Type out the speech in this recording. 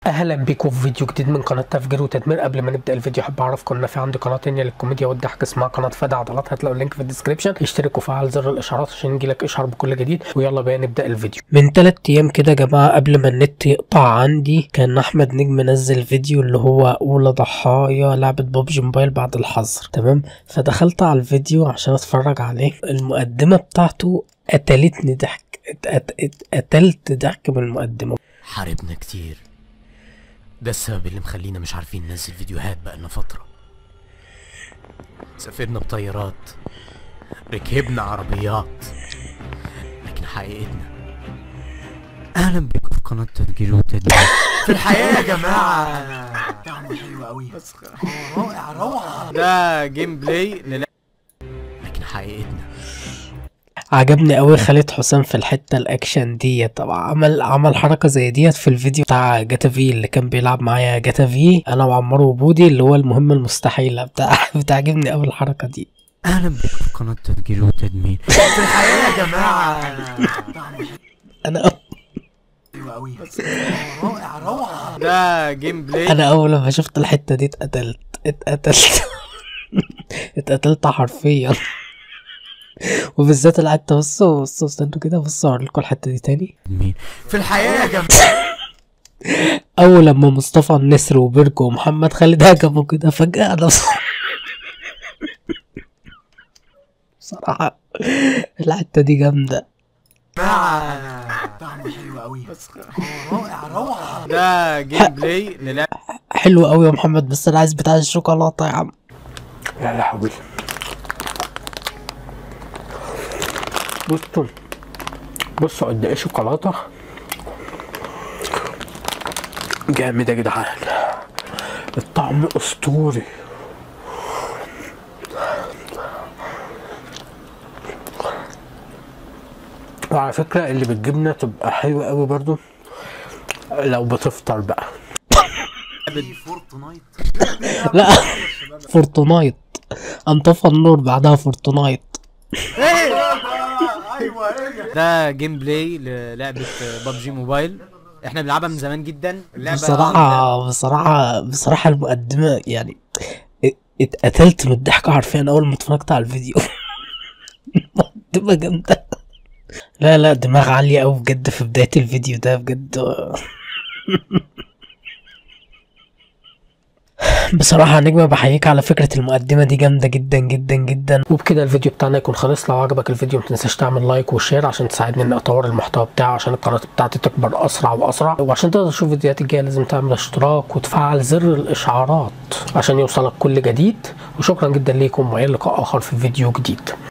اهلا بيكم في فيديو جديد من قناه تفجير وتدمير. قبل ما نبدا الفيديو حابب اعرفكم ان في عندي قناه تانيه للكوميديا والضحك اسمها قناه فدا عضلات، هتلاقوا اللينك في الديسكربشن. اشترك وفعل زر الاشعارات عشان يجيلك اشعار بكل جديد. ويلا بقى نبدا الفيديو. من 3 ايام كده يا جماعه قبل ما النت يقطع عندي كان احمد نجم نزل فيديو اللي هو اولى ضحايا لعبه ببجي موبايل بعد الحظر، تمام؟ فدخلت على الفيديو عشان اتفرج عليه. المقدمه بتاعته قتلتني ضحك، قتلت ضحك من المقدمه. حاربنا كتير، ده السبب اللي مخلينا مش عارفين ننزل فيديوهات بقالنا فترة. سافرنا بطيارات، ركبنا عربيات، لكن حقيقتنا. اهلا بكم في قناة تفجير وتدمير. في الحقيقة يا جماعة طعمه حلو قوي، رائع روعة. ده جيم بلاي لكن حقيقتنا. عجبني قوي خالد حسام في الحته الاكشن دي. طبعا عمل حركه زي ديت في الفيديو بتاع جاتا في اللي كان بيلعب معايا جاتا في انا وعمار وبودي، اللي هو المهمه المستحيله بتعجبني قوي الحركه دي. اهلا بكم في قناة تفجير وتدمير. في الحقيقة يا جماعة انا حلو قوي، رائع روعة. ده جيم بلاي. انا اول ما شفت الحته دي اتقتلت حرفيا. وبالذات الحته بصوا استنوا كده، بصوا اوريلكوا الحته دي تاني. في الحقيقة يا جماعة اول لما مصطفى النسر وبركو ومحمد خالد هجموا كده فجأة انا بصراحة الحتة دي جامدة. طعمه حلو قوي، رائع روعة. ده جيم بلاي حلو قوي يا محمد، بس انا عايز بتاع الشوكولاتة يا عم. يا لهوي، بصوا قد ايه شوكولاتة جامد يا جدعان، الطعم اسطوري. وعلى فكرة اللي بالجبنة تبقى حلوة قوي برضو لو بتفطر بقى. لا فورتنايت، انطفى النور بعدها فورتنايت. ده جيم بلاي للعبة ببجي موبايل، احنا بنلعبها من زمان جدا. بصراحة المقدمة يعني اتقتلت من الضحك حرفيا اول ما اتفرجت على الفيديو. مقدمة جامدة. لا دماغ عالية اوي بجد في بداية الفيديو ده بجد. بصراحة نجمة بحييك على فكرة المقدمة دي، جامدة جدا جدا جدا. وبكده الفيديو بتاعنا يكون خلص. لو عجبك الفيديو متنساش تعمل لايك وشير عشان تساعدني ان اطور المحتوى بتاعي عشان القناة بتاعتي تكبر اسرع واسرع. وعشان تقدر تشوف الفيديوهات الجاية لازم تعمل اشتراك وتفعل زر الاشعارات عشان يوصلك كل جديد. وشكرا جدا ليكم والى لقاء اخر في فيديو جديد.